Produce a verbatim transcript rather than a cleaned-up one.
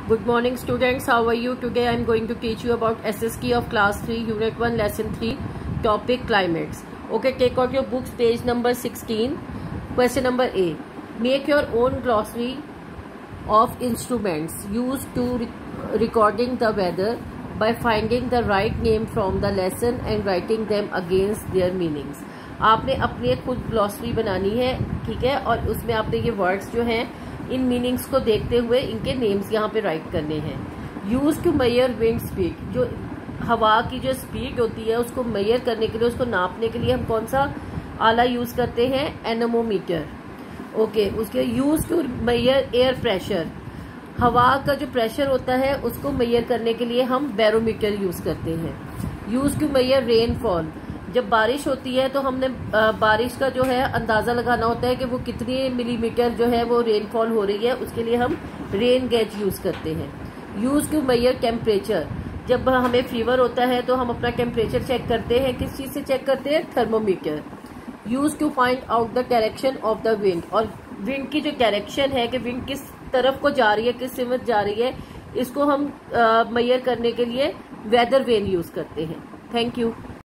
Good morning students, how are you? Today I am going to teach you about S S T of class three, unit one, lesson three, topic climates. Okay, take out your books, page number sixteen. Question number A. Make your own glossary of instruments used to re recording the weather by finding the right name from the lesson and writing them against their meanings. आपने अपनी खुद glossary बनानी है, ठीक है, और उसमें आपने ये वर्ड्स जो हैं इन मीनिंग्स को देखते हुए इनके नेम्स यहाँ पे राइट करने हैं. Use to measure wind speed, जो हवा की जो स्पीड होती है उसको मेजर करने के लिए, उसको नापने के लिए हम कौन सा आला यूज करते हैं? एनेमोमीटर. ओके, उसके use to measure air pressure, हवा का जो प्रेशर होता है उसको मेजर करने के लिए हम बैरोमीटर यूज करते हैं. यूज टू मेजर रेनफॉल, जब बारिश होती है तो हमने बारिश का जो है अंदाज़ा लगाना होता है कि वो कितनी मिलीमीटर जो है वो रेनफॉल हो रही है, उसके लिए हम रेन गेज यूज़ करते हैं. यूज़ टू मेजर टेम्परेचर, जब हमें फीवर होता है तो हम अपना टेम्परेचर चेक करते हैं, किस चीज़ से चेक करते हैं? Thermometer. Use to find out the direction of the wind, और विंड की जो डायरेक्शन है कि विंड किस तरफ को जा रही है, किस सिमत जा रही है, इसको हम मेजर करने के लिए वेदर वेन यूज़ करते हैं. Thank you.